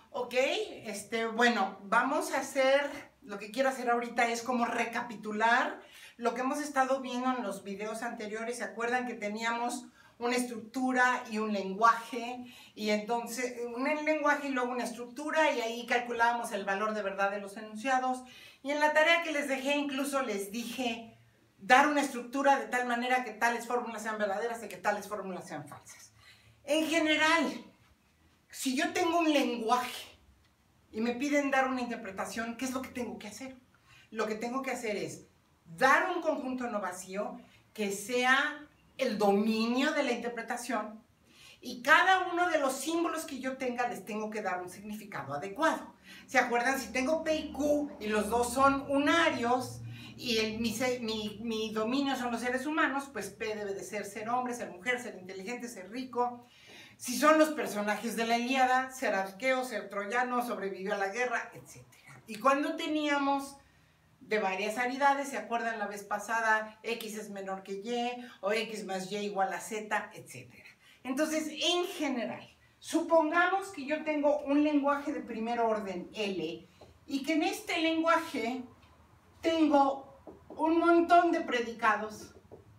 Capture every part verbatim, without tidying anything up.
Ok, este, bueno, vamos a hacer, lo que quiero hacer ahorita es como recapitular lo que hemos estado viendo en los videos anteriores. ¿Se acuerdan que teníamos una estructura y un lenguaje? Y entonces, un lenguaje y luego una estructura, y ahí calculábamos el valor de verdad de los enunciados. Y en la tarea que les dejé incluso les dije dar una estructura de tal manera que tales fórmulas sean verdaderas y que tales fórmulas sean falsas. En general, si yo tengo un lenguaje y me piden dar una interpretación, ¿qué es lo que tengo que hacer? Lo que tengo que hacer es dar un conjunto no vacío que sea el dominio de la interpretación, y cada uno de los símbolos que yo tenga les tengo que dar un significado adecuado. ¿Se acuerdan? Si tengo P y Q y los dos son unarios y el, mi, mi, mi dominio son los seres humanos, pues P debe de ser ser hombre, ser mujer, ser inteligente, ser rico. Si son los personajes de la Ilíada, ser arqueo, ser troyano, sobrevivió a la guerra, etcétera. Y cuando teníamos de varias aridades, ¿se acuerdan la vez pasada? X es menor que Y, o X más Y igual a Z, etcétera. Entonces, en general, supongamos que yo tengo un lenguaje de primer orden, L, y que en este lenguaje tengo un montón de predicados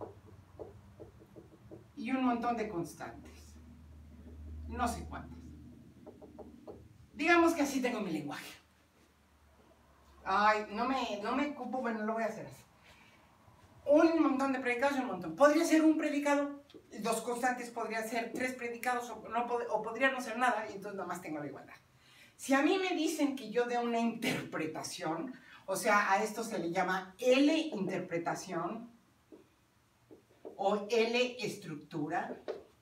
y un montón de constantes. No sé cuántas. Digamos que así tengo mi lenguaje. Ay, no me, no me ocupo, bueno, lo voy a hacer así. Un montón de predicados y un montón. Podría ser un predicado, dos constantes, podría ser tres predicados, o, no, o podría no ser nada, y entonces nada más tengo la igualdad. Si a mí me dicen que yo dé una interpretación, o sea, a esto se le llama L interpretación o L estructura.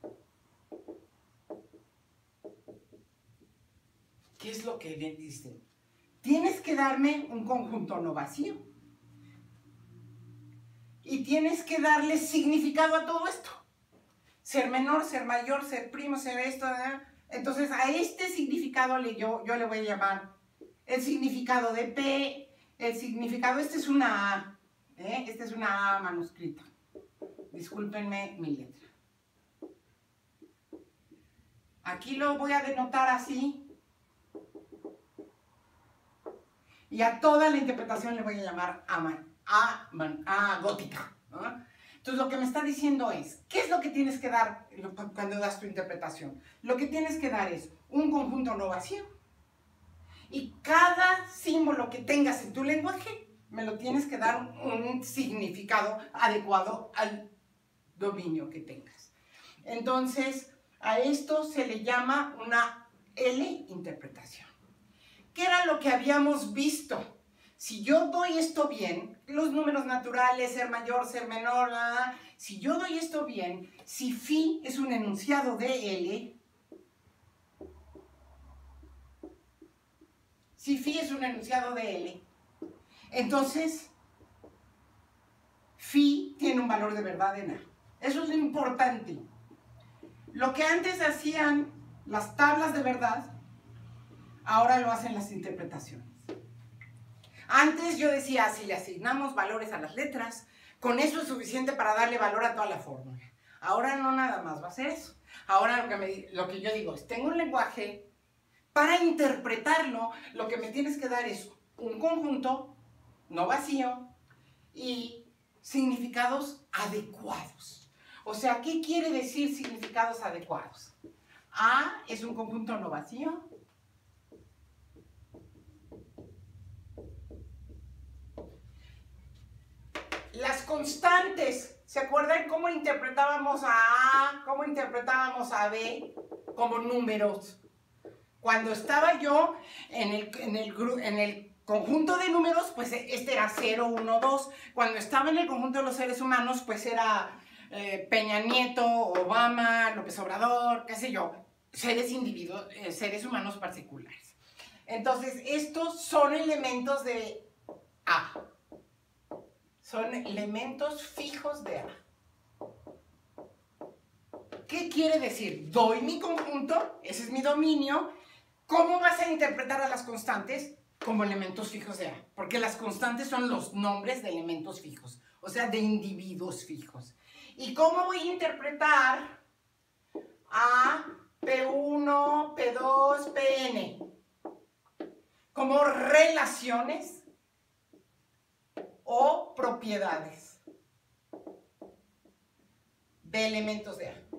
¿Qué es lo que le dicen? Tienes que darme un conjunto no vacío. Y tienes que darle significado a todo esto. Ser menor, ser mayor, ser primo, ser esto. ¿verdad? Entonces, a este significado le, yo, yo le voy a llamar el significado de P. El significado, este es una A. ¿eh? Este es una A manuscrita. Discúlpenme mi letra. Aquí lo voy a denotar así. Y a toda la interpretación le voy a llamar A, a, a gótica. ¿no? Entonces lo que me está diciendo es, ¿qué es lo que tienes que dar cuando das tu interpretación? Lo que tienes que dar es un conjunto no vacío. Y cada símbolo que tengas en tu lenguaje, me lo tienes que dar un significado adecuado al dominio que tengas. Entonces, a esto se le llama una L interpretación. ¿Qué era lo que habíamos visto? Si yo doy esto bien, los números naturales, ser mayor, ser menor, ¿verdad? Si yo doy esto bien, si phi es un enunciado de L, si phi es un enunciado de L, entonces phi tiene un valor de verdad en A. Eso es lo importante. Lo que antes hacían las tablas de verdad, ahora lo hacen las interpretaciones. Antes yo decía, si le asignamos valores a las letras, con eso es suficiente para darle valor a toda la fórmula. Ahora no nada más va a ser eso. Ahora lo que, me, lo que yo digo es, tengo un lenguaje, para interpretarlo, lo que me tienes que dar es un conjunto no vacío y significados adecuados. O sea, ¿qué quiere decir significados adecuados? A es un conjunto no vacío. Las constantes, ¿se acuerdan cómo interpretábamos a A, cómo interpretábamos a B? Como números. Cuando estaba yo en el, en el, en el conjunto de números, pues este era cero, uno, dos. Cuando estaba en el conjunto de los seres humanos, pues era eh, Peña Nieto, Obama, López Obrador, qué sé yo, seres, individuos, eh, seres humanos particulares. Entonces, estos son elementos de A. Son elementos fijos de A. ¿Qué quiere decir? Doy mi conjunto, ese es mi dominio. ¿Cómo vas a interpretar a las constantes? Como elementos fijos de A. Porque las constantes son los nombres de elementos fijos, o sea, de individuos fijos. ¿Y cómo voy a interpretar a P uno, P dos, P N? como relaciones o propiedades de elementos de A.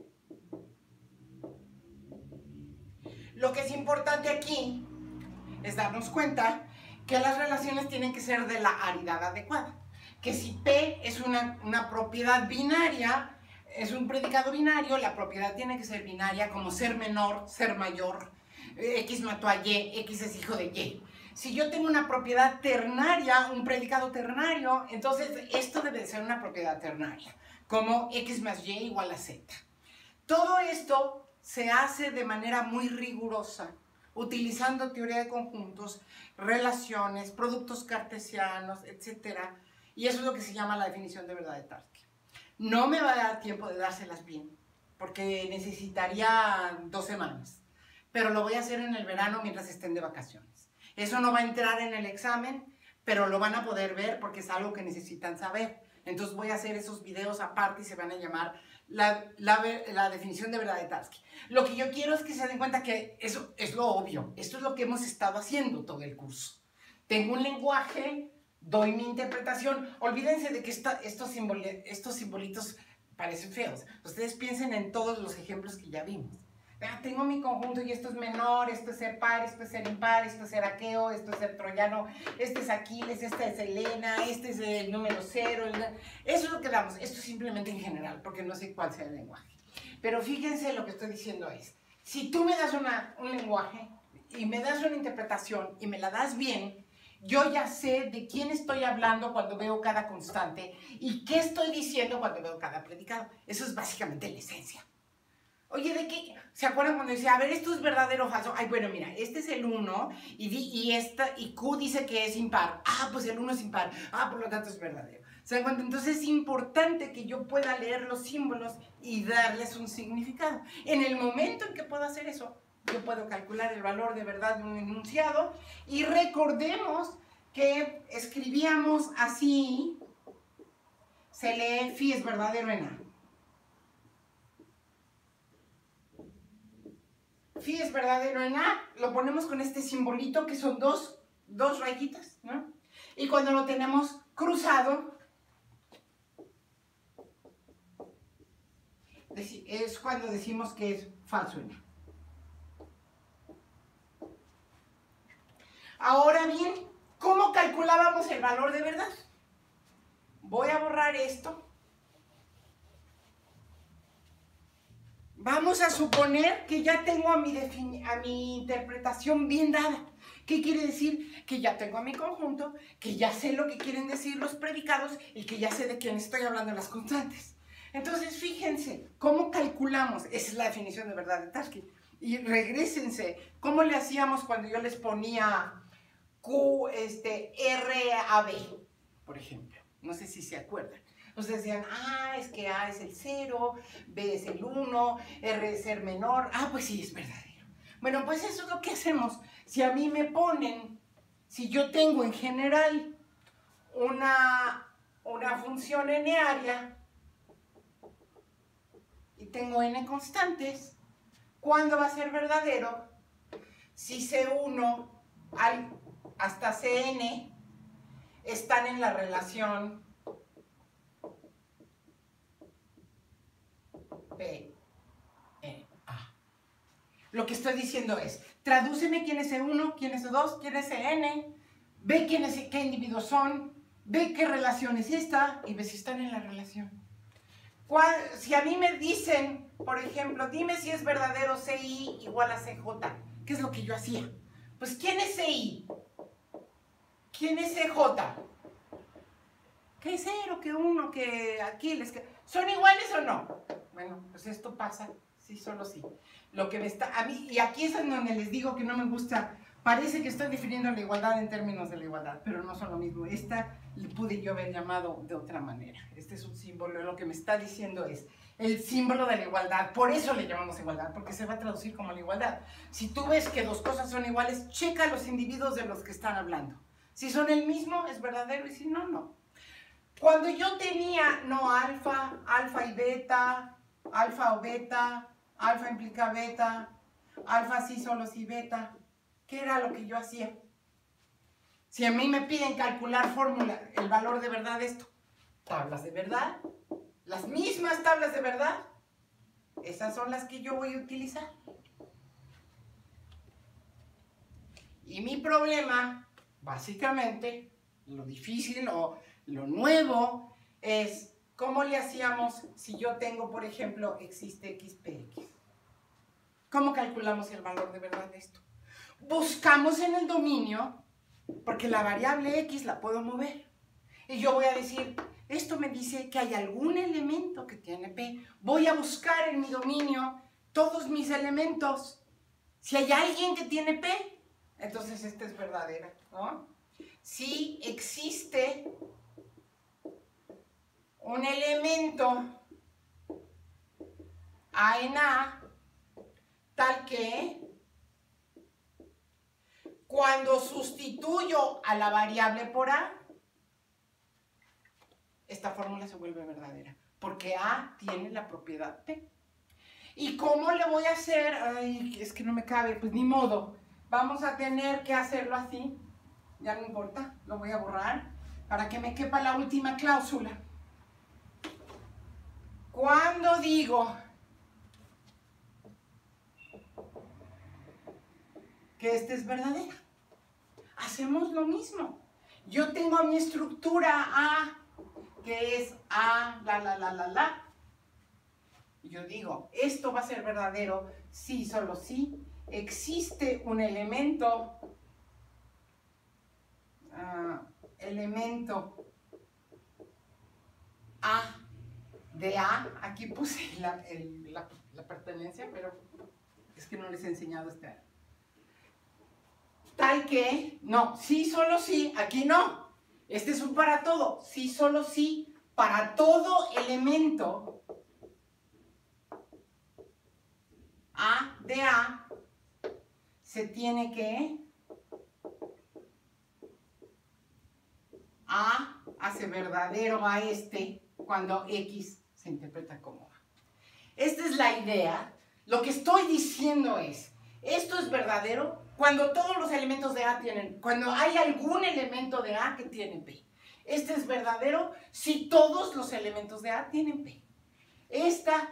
Lo que es importante aquí es darnos cuenta que las relaciones tienen que ser de la aridad adecuada. Que si P es una, una propiedad binaria, es un predicado binario, la propiedad tiene que ser binaria, como ser menor, ser mayor, X mató a Y, X es hijo de Y. Si yo tengo una propiedad ternaria, un predicado ternario, entonces esto debe de ser una propiedad ternaria, como X más Y igual a Z. Todo esto se hace de manera muy rigurosa, utilizando teoría de conjuntos, relaciones, productos cartesianos, etcétera. Y eso es lo que se llama la definición de verdad de Tarski. No me va a dar tiempo de dárselas bien, porque necesitaría dos semanas. Pero lo voy a hacer en el verano mientras estén de vacaciones. Eso no va a entrar en el examen, pero lo van a poder ver porque es algo que necesitan saber. Entonces voy a hacer esos videos aparte y se van a llamar la, la, la definición de verdad de Tarski. Lo que yo quiero es que se den cuenta que eso es lo obvio. Esto es lo que hemos estado haciendo todo el curso. Tengo un lenguaje, doy mi interpretación. Olvídense de que esta, estos, simbol, estos simbolitos parecen feos. Ustedes piensen en todos los ejemplos que ya vimos. Ah, tengo mi conjunto y esto es menor, esto es ser par, esto es ser impar, esto es ser aqueo, esto es ser troyano, este es Aquiles, esta es Helena, este es el número cero. El... Eso es lo que damos. Esto simplemente en general, porque no sé cuál sea el lenguaje. Pero fíjense, lo que estoy diciendo es, si tú me das una, un lenguaje y me das una interpretación y me la das bien, yo ya sé de quién estoy hablando cuando veo cada constante y qué estoy diciendo cuando veo cada predicado. Eso es básicamente la esencia. Oye, ¿de qué? ¿Se acuerdan cuando decía, a ver, esto es verdadero o falso? Ay, bueno, mira, este es el uno y, y, esta, y Q dice que es impar. Ah, pues el uno es impar. Ah, por lo tanto es verdadero. ¿Se dan cuenta? Entonces es importante que yo pueda leer los símbolos y darles un significado. En el momento en que puedo hacer eso, yo puedo calcular el valor de verdad de un enunciado. Y recordemos que escribíamos así, se lee phi es verdadero en A. Phi es verdadero en A, lo ponemos con este simbolito que son dos, dos rayitas, ¿no? Y cuando lo tenemos cruzado, es cuando decimos que es falso en A. Ahora bien, ¿cómo calculábamos el valor de verdad? Voy a borrar esto. Vamos a suponer que ya tengo a mi, a mi interpretación bien dada. ¿Qué quiere decir? Que ya tengo a mi conjunto, que ya sé lo que quieren decir los predicados y que ya sé de quién estoy hablando en las constantes. Entonces, fíjense, ¿cómo calculamos? Esa es la definición de verdad de Tarski. Y regrésense, ¿cómo le hacíamos cuando yo les ponía Q, este, R a B, por ejemplo? No sé si se acuerdan. Ustedes decían, ah, es que A es el cero, B es el uno, R es ser menor. Ah, pues sí, es verdadero. Bueno, pues eso es lo que hacemos. Si a mí me ponen, si yo tengo en general una, una función n-área y tengo n constantes, ¿cuándo va a ser verdadero? Si C uno al, hasta Cn están en la relación P, E, A. Lo que estoy diciendo es, tradúceme quién es C uno, quién es C dos, quién es Cn, ve quién es, qué individuos son, ve qué relación es esta y ve si están en la relación. ¿Cuál, si a mí me dicen, por ejemplo, dime si es verdadero C I igual a C J, ¿qué es lo que yo hacía? Pues, ¿quién es C I? ¿Quién es C J? ¿Qué cero, qué uno, qué Aquiles? ¿Qué... ¿Son iguales o no? Bueno, pues esto pasa, sí, solo sí. Lo que me está, a mí, y aquí es en donde les digo que no me gusta, parece que estoy definiendo la igualdad en términos de la igualdad, pero no son lo mismo. Esta le pude yo haber llamado de otra manera. Este es un símbolo, lo que me está diciendo es el símbolo de la igualdad. Por eso le llamamos igualdad, porque se va a traducir como la igualdad. Si tú ves que dos cosas son iguales, checa los individuos de los que están hablando. Si son el mismo, es verdadero, y si no, no. Cuando yo tenía, no, alfa, alfa y beta, alfa o beta, alfa implica beta, alfa sí, solo sí, beta, ¿qué era lo que yo hacía? Si a mí me piden calcular fórmula, el valor de verdad de esto, tablas de verdad, las mismas tablas de verdad, esas son las que yo voy a utilizar. Y mi problema, básicamente, lo difícil o lo nuevo es cómo le hacíamos si yo tengo, por ejemplo, existe X P X. ¿Cómo calculamos el valor de verdad de esto? Buscamos en el dominio, porque la variable X la puedo mover. Y yo voy a decir, esto me dice que hay algún elemento que tiene P. Voy a buscar en mi dominio todos mis elementos. Si hay alguien que tiene P, entonces esta es verdadera, ¿no? Si existe un elemento A en A, tal que cuando sustituyo a la variable por A, esta fórmula se vuelve verdadera, porque A tiene la propiedad P. ¿Y cómo le voy a hacer? Ay, es que no me cabe, pues ni modo. Vamos a tener que hacerlo así. Ya no importa, lo voy a borrar para que me quepa la última cláusula. Cuando digo que esta es verdadera, hacemos lo mismo. Yo tengo mi estructura A, que es A, la, la, la, la, la. Y yo digo, esto va a ser verdadero si, solo si existe un elemento, uh, elemento A de A. Aquí puse la, el, la, la pertenencia, pero es que no les he enseñado este. Tal que, no, sí, solo sí, aquí no. Este es un para todo, sí, solo sí, para todo elemento A de A se tiene que A hace verdadero a este cuando X se interpreta como A. Esta es la idea. Lo que estoy diciendo es, esto es verdadero cuando todos los elementos de A tienen, cuando hay algún elemento de A que tiene P. Este es verdadero si todos los elementos de A tienen P. Esta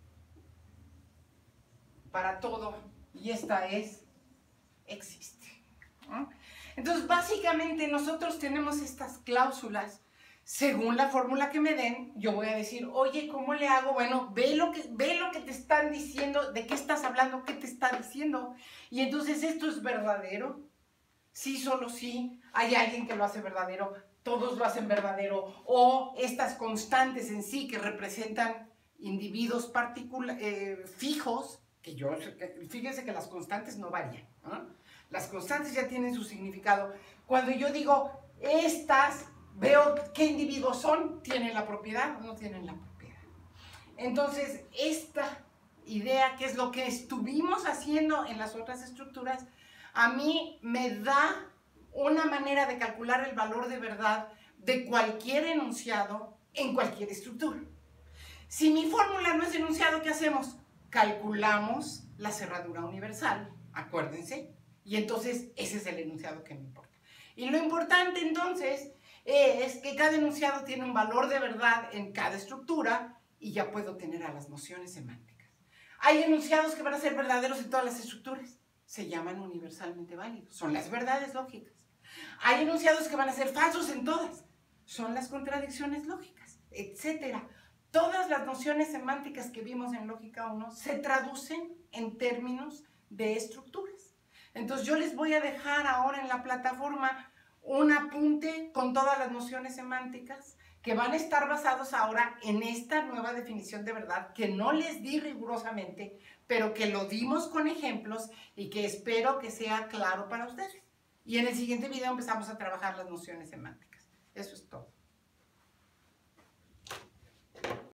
para todo y esta es existe. ¿No? Entonces, básicamente nosotros tenemos estas cláusulas. Según la fórmula que me den, yo voy a decir, oye, ¿cómo le hago? Bueno, ve lo que, ve lo que te están diciendo, de qué estás hablando, qué te está diciendo. Y entonces, ¿esto es verdadero? Sí, solo sí. Hay alguien que lo hace verdadero, todos lo hacen verdadero. O estas constantes en sí que representan individuos particula- eh, fijos, que yo, que, fíjense que las constantes no varían, ¿no? Las constantes ya tienen su significado. Cuando yo digo, estas... veo qué individuos son, tienen la propiedad o no tienen la propiedad. Entonces, esta idea, que es lo que estuvimos haciendo en las otras estructuras, a mí me da una manera de calcular el valor de verdad de cualquier enunciado en cualquier estructura. Si mi fórmula no es enunciado, ¿qué hacemos? Calculamos la cerradura universal, acuérdense, y entonces ese es el enunciado que me importa. Y lo importante entonces es que cada enunciado tiene un valor de verdad en cada estructura y ya puedo tener a las nociones semánticas. Hay enunciados que van a ser verdaderos en todas las estructuras, se llaman universalmente válidos, son las verdades lógicas. Hay enunciados que van a ser falsos en todas, son las contradicciones lógicas, etcétera. Todas las nociones semánticas que vimos en Lógica uno se traducen en términos de estructuras. Entonces yo les voy a dejar ahora en la plataforma un apunte con todas las nociones semánticas que van a estar basados ahora en esta nueva definición de verdad que no les di rigurosamente, pero que lo dimos con ejemplos y que espero que sea claro para ustedes. Y en el siguiente video empezamos a trabajar las nociones semánticas. Eso es todo.